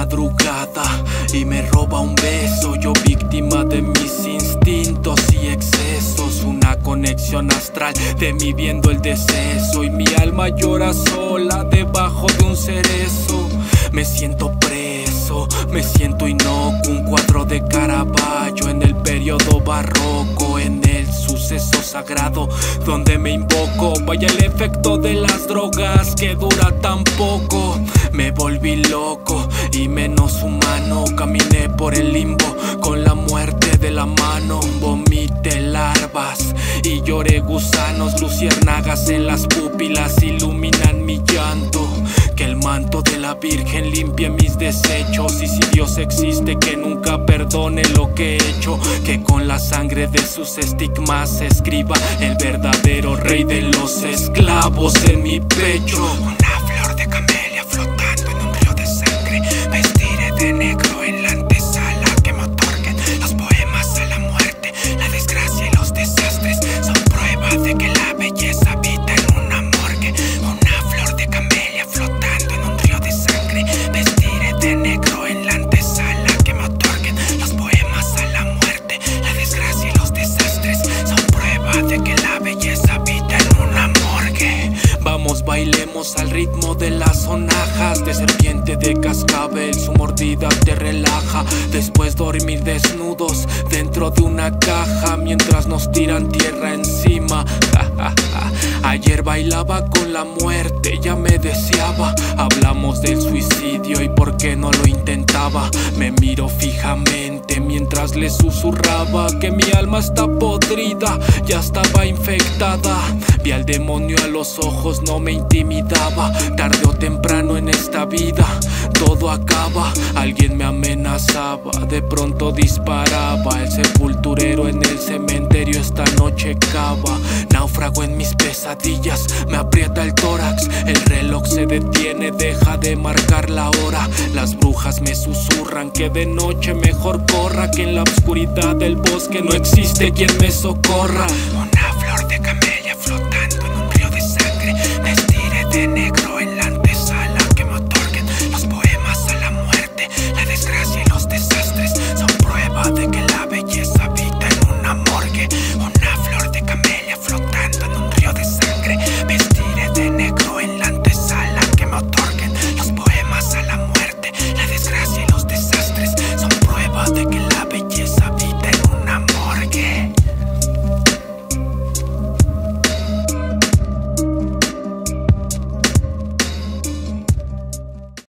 madrugada y me roba un beso. Yo víctima de mis instintos y excesos, una conexión astral de mí viendo el deceso, y mi alma llora sola debajo de un cerezo. Me siento preso, me siento inocuo, un cuadro de Caravaggio en el periodo barroco, en el suceso sagrado donde me invoco. Vaya el efecto de las drogas que dura tan poco. Me volví loco y menos humano, caminé por el limbo con la muerte de la mano. Vomité larvas y lloré gusanos, luciérnagas en las pupilas iluminan mi llanto. Que el manto de la Virgen limpie mis desechos, y si Dios existe que nunca perdone lo que he hecho. Que con la sangre de sus estigmas se escriba el verdadero rey de los esclavos en mi pecho. Una flor de camelia flotando en un río de sangre. Vestiré de negro en la antesala que me otorguen los poemas a la muerte, la desgracia y los desastres. Son prueba de que la belleza habita en una morgue. Una flor de camelia flotando en un río de sangre. Vestiré de negro en la antesala que me otorguen los poemas a la muerte, la desgracia y los desastres. Son prueba de que la belleza habita en una morgue. Vamos, bailemos al ritmo de las sonajas de serpiente de cascabel, su mordida te relaja. Después dormir desnudos dentro de una caja mientras nos tiran tierra encima. Ayer bailaba con la muerte, ya me deseaba. Hablamos del suicidio y por qué no lo intentaba. Me miro fijamente mientras le susurraba que mi alma está podrida, ya estaba infectada. Vi al demonio a los ojos, no me intimidaba. Tarde o temprano en esta vida todo acaba. Alguien me amenazaba, de pronto disparaba. El sepulturero en el cementerio esta noche cava. Náufrago en mis pesadillas, me aprieta el tórax. El reloj se detiene, deja de marcar la hora. Las brujas me susurran que de noche mejor corra, que en la oscuridad del bosque no existe quien me socorra. Una flor de camelia